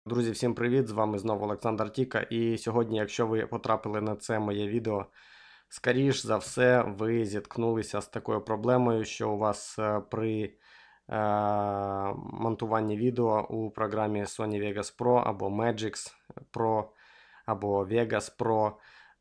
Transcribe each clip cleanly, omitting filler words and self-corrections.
Друзі, всім привіт! З вами знову Олександр Тіка. І сьогодні, якщо ви потрапили на це моє відео, скоріш за все, ви зіткнулися з такою проблемою, що у вас при монтуванні відео у програмі Sony Vegas Pro або Magix Pro або Vegas Pro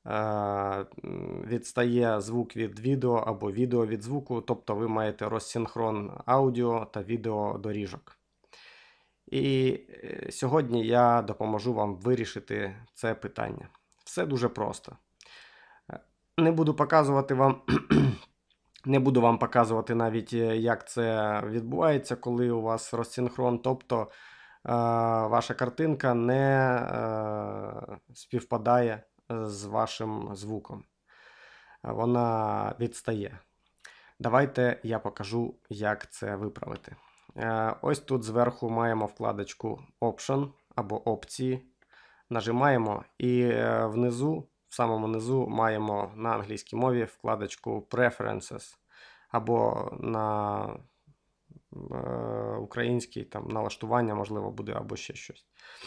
відстає звук від відео або відео від звуку, тобто ви маєте розсинхрон аудіо та відео доріжок. І сьогодні я допоможу вам вирішити це питання. Все дуже просто. Не буду показувати вам, не буду вам показувати навіть, як це відбувається, коли у вас розсинхрон, тобто ваша картинка не співпадає з вашим звуком. Вона відстає. Давайте я покажу, як це виправити. Ось тут зверху маємо вкладочку Option або опції. Нажимаємо і внизу, в самому низу, маємо на англійській мові вкладочку Preferences або на українській там налаштування, можливо, буде або ще щось.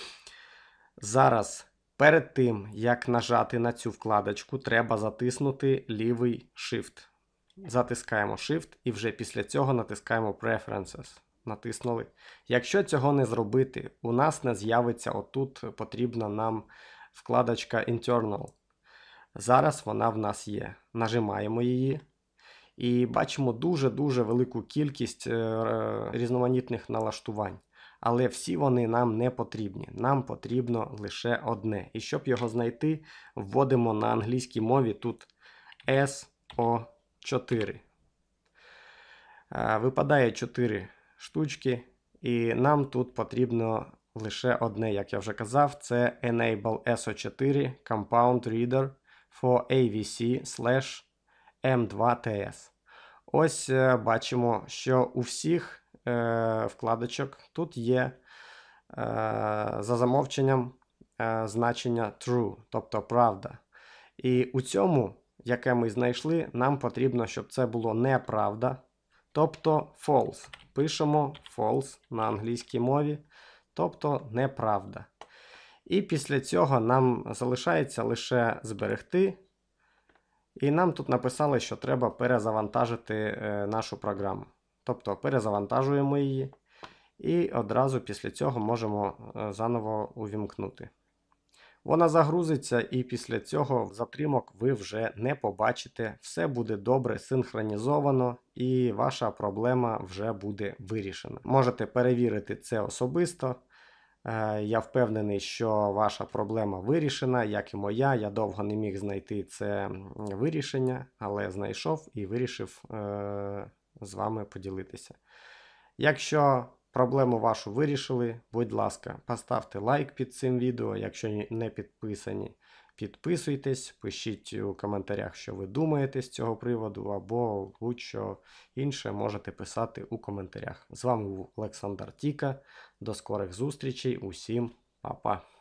Зараз перед тим, як нажати на цю вкладочку, треба затиснути лівий Shift. Затискаємо Shift і вже після цього натискаємо Preferences. Натиснули. Якщо цього не зробити, у нас не з'явиться отут потрібна нам вкладочка Internal. Зараз вона в нас є. Нажимаємо її і бачимо дуже-дуже велику кількість різноманітних налаштувань. Але всі вони нам не потрібні. Нам потрібно лише одне. І щоб його знайти, вводимо на англійській мові тут SO4. Випадає 4 штучки, і нам тут потрібно лише одне, як я вже казав, це Enable SO4 Compound Reader for AVC/M2TS. Ось бачимо, що у всіх вкладочок тут є за замовченням значення True, тобто правда. І у цьому, яке ми знайшли, нам потрібно, щоб це було неправда, тобто false. Пишемо false на англійській мові, тобто неправда. І після цього нам залишається лише зберегти. І нам тут написали, що треба перезавантажити нашу програму. Тобто перезавантажуємо її і одразу після цього можемо заново увімкнути. Вона загрузиться, і після цього затримок ви вже не побачите. Все буде добре синхронізовано і ваша проблема вже буде вирішена. Можете перевірити це особисто. Я впевнений, що ваша проблема вирішена, як і моя. Я довго не міг знайти це вирішення, але знайшов і вирішив з вами поділитися. Якщо проблему вашу вирішили, будь ласка, поставте лайк під цим відео. Якщо не підписані, підписуйтесь, пишіть у коментарях, що ви думаєте з цього приводу, або будь-що інше можете писати у коментарях. З вами був Олександр Тіка. До скорих зустрічей. Усім па-па.